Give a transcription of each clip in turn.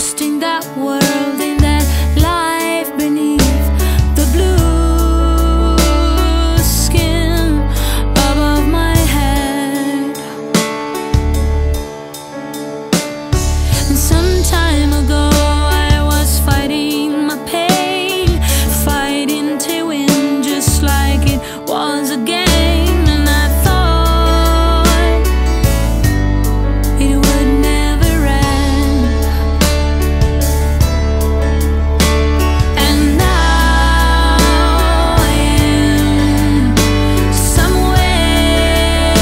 lost in that world, in that life beneath the blue skin above my head. And some time ago I was fighting my pain, fighting to win just like it was a game. And I thought it would never end. And now I am somewhere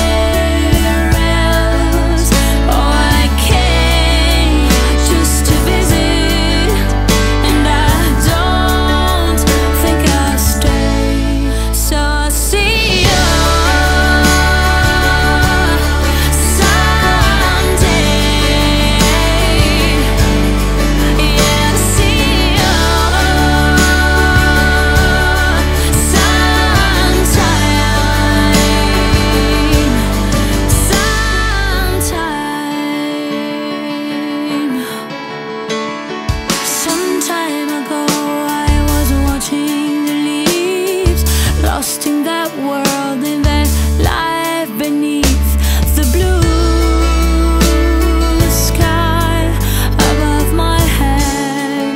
else. Oh, I came just to visit, and I don't think I'll stay. So I'll see you someday. Yeah, see you sometime. Some time ago I was watching the leaves, lost in that world, in that life beneath the blue sky above my head.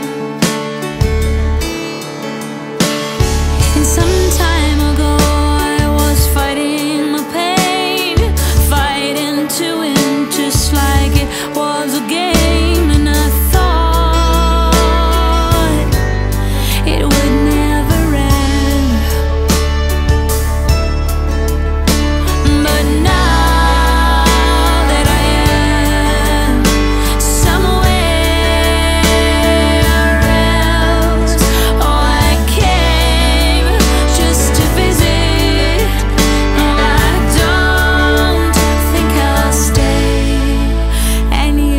And some time ago I was fighting my pain, fighting to win just like it was a game. And I thought it would never end. But now that I am somewhere else, oh, I came just to visit, and I don't think I'll stay any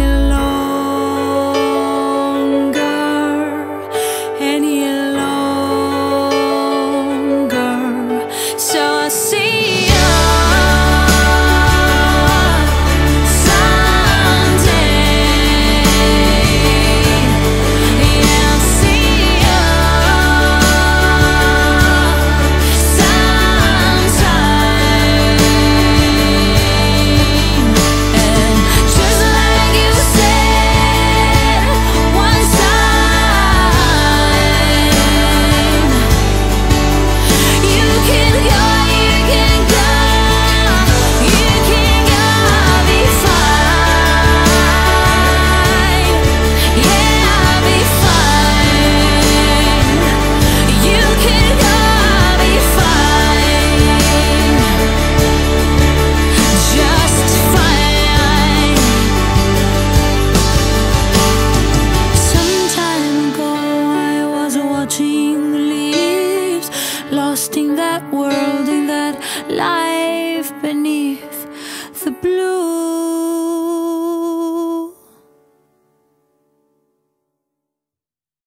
longer, any longer. So I'll see you someday. Yeah, I'll see you sometime. And just like you said one time, you can go, you can go, you can go, be fine. Yeah, I'll be fine. You can go, be fine. Just fine. Some time ago I was watching the leaves, lost in that world, in that life beneath